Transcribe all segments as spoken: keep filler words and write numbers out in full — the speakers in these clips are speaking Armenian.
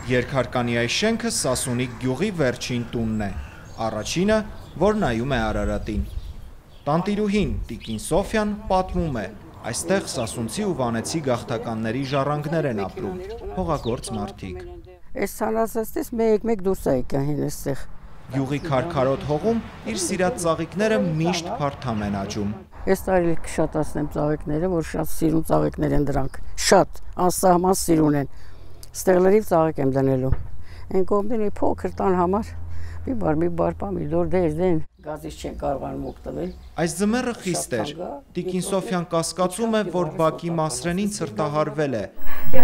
Երկհարկանի այս շենքը Սասունիկ գյուղի վերջին տունն է, առաջինը, որ նայում է Արարատին։ Տանտիրուհին Տիկին Սոֆյան պատմում է, այստեղ սասունցի ու վանեցի գաղթականների ժառանգներ են ապրում, հողագործ մարդիկ։ Այս ցանասստես մեկ-մեկ դուրս է եկան հին այստեղ։ Գյուղի քարքարոտ հողում իր սիրած ծաղիկները միշտ փարթամ են աճում։ Այս տարի կշատացնեմ ծաղիկները, որ շատ սիրուն ծաղիկներ են դրանք, շատ, անսահման սիրուն են։ Ստեղ լրիվ ծաղիկ եմ դնելու։ Այն կողմին փոքր տան համար մի բար, մի բար պամիդոր դեր դեն, գազից չեն կարողանում օգտվել։ Այս ձմեռը խիստ էր։ Տիկին Սոֆյան կասկածում է, որ բակի Մասրենին ցրտահարվել է։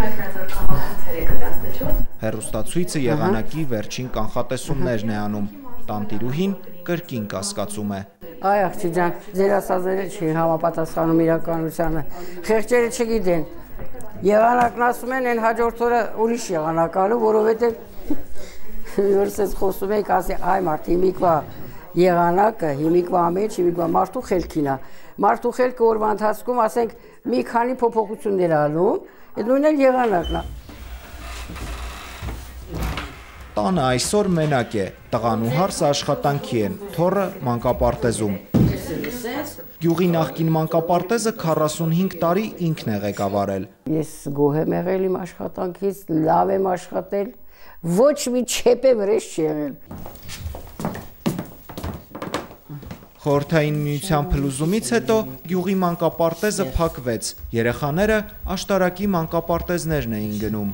Հեռուստացույցը եղանակի վերջին կանխատեսումներն է անում։ Տանտիրուհին կրկին կասկածում է։ Այ աղջի ջան, ձեր ասածները չի համապատասխանում իրականությանը։ Խեղճերը չգիտեն։ Եղանակն ասում են, այն հաջորդ օրը ուրիշ եղանակ ալու, որովհետև Որսես խոսում եք, ասի, այ մարդ հիմիկվա եղանակը, հիմիկվա մեջ, հիմիկվա մարդու խելքին է։ Մարդու խելքը օրվա ընթացքում, ասենք, մի քանի փոփոխություններ ալում, այդ նույնն էլ եղանակն է։ Տանը այսօր մենակ է, տղան ու հարսը աշխատանքի են, թոռը մանկապարտեզում։ Գյուղի նախկին մանկապարտեզը քառասունհինգ տարի ինքն է ղեկավարել։ Ես գոհ եմ եղել իմ աշխատանքից, լավ եմ աշխատել, ոչ մի չեպե վրեժ չի եղել։ Խորհրդային միության փլուզումից հետո գյուղի մանկապարտեզը փակվեց, երեխաները աշտարակի մանկապարտեզներն էին գնում։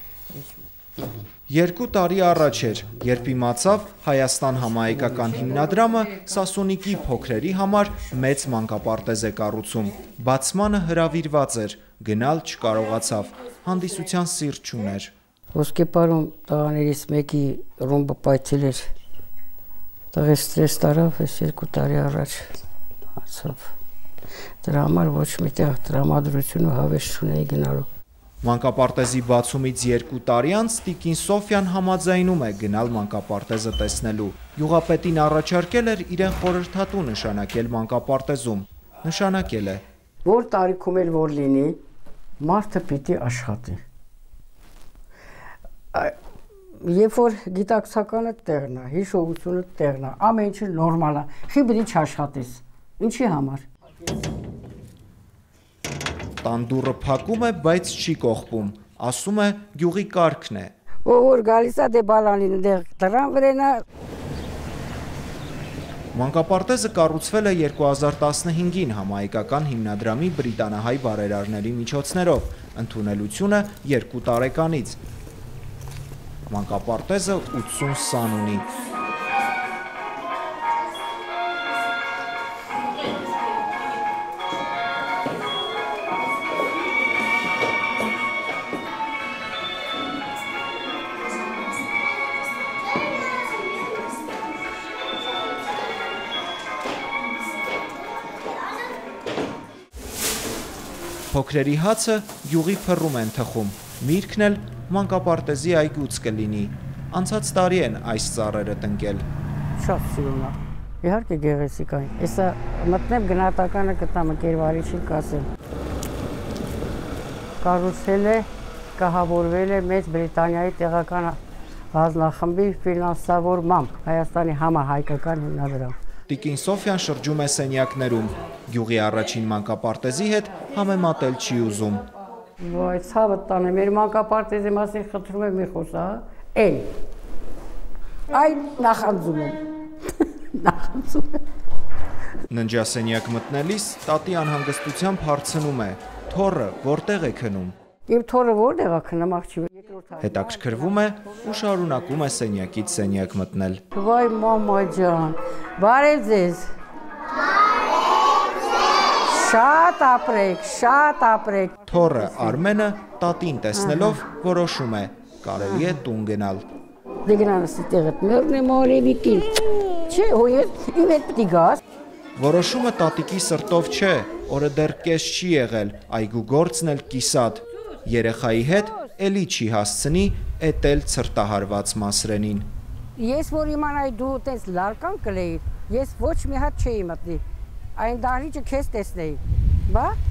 Երկու տարի առաջ էր, երբ իմացավ Հայաստան համահայկական հիմնադրամը Սասունիկի փոքրերի համար մեծ մանկապարտեզ է կառուցում։ Բացմանը հրավիրված էր, գնալ չկարողացավ, հանդիսության սիրտ չուներ։ Ոսկեպարում տղաներից մեկի ռումբը պայթել էր, տղե ստրես տարավ, այս երկու տարի առաջ հացավ։ Դրա համար ոչ միտեղ տրամադրություն ու հավես չունեի գնալու։ Մանկապարտեզի բացումից երկու տարի անց Տիկին Սոֆյան համաձայնում է գնալ մանկապարտեզը տեսնելու։ Գյուղապետին առաջարկել էր իրեն խորհրդատու նշանակել մանկապարտեզում։ Նշանակել է։ Որ տարիքում էլ որ լինի, մարդը պիտի աշխատի։ Երբ որ գիտակցականը տեղն է, հիշողությունը տեղն է, ամեն ինչը նորմալ է, խի պիտի չաշխատես։ Ինչի համար։ Տան դուռը փակում է, բայց չի կողպում, ասում է գյուղի կարգն է։ Ով որ գալիս է դե բալանին դեղ դրան վրենա։ Մանկապարտեզը կառուցվել է երկու հազար տասնհինգին համահայկական հիմնադրամի բրիտանահայ բարերարների միջոցներով, ընդունելությունը երկու տարեկանից։ Մանկապարտեզը ութսուն սան ունի։ Փոքրերի հացը գյուղի փռում են թխում, միրգն էլ մանկապարտեզի այգուց կլինի։ Անցած տարի են այս ծառերը տնկել։ Շատ սիրուն է։ Իհարկե գեղեցիկ է։ Էսա մտնեմ գնահատականը կտամ ընկերվարիչին կասեմ։ Կառուցել է, կահավորվել է Մեծ Բրիտանիայի տեղական հանձնախմբի ֆինանսավորմամբ Հայաստանի համահայկական հիմնադրամ։ Տիկին Սոֆյան շրջում է սենյակներում, գյուղի առաջին մանկապարտեզի հետ համեմատել չի ուզում։ Ոայ, ցավը տանը, մեր մանկապարտեզի մասին խնդրում եմ մի խոսա, էն, այ նախանձում եմ, նախանձում եմ։ Ննջասենյակ մտնելիս տատի անհանգստությամբ հարցնում է, թոռը որտեղ է քնում։ Իմ թոռը որտեղ է քնում աղջի։ Հետաքրքրվում է ու շարունակում է սենյակից սենյակ մտնել։ Վայ մամա ջան, բարև ձեզ։ Շատ ապրեք, շատ ապրեք։ Թոռը Արմենը տատին տեսնելով որոշում է, կարելի է տուն գնալ։ Դե գնանս տեղդ մեռնեմ արևիկին։ Չէ, հոյետ իմ հետ պիտի գաս։ Որոշումը տատիկի սրտով չէ, օրը դեռ կես չի եղել, այգու գործն էլ կիսատ։ Երեխայի հետ էլի չի հասցնի էտել ցրտահարված Մասրենին։ Ես որ իմանայի դու տես լարկան կլեի, ես ոչ մի հատ չէի մտնի։ Այն դահլիճը քեզ տեսնեի, բա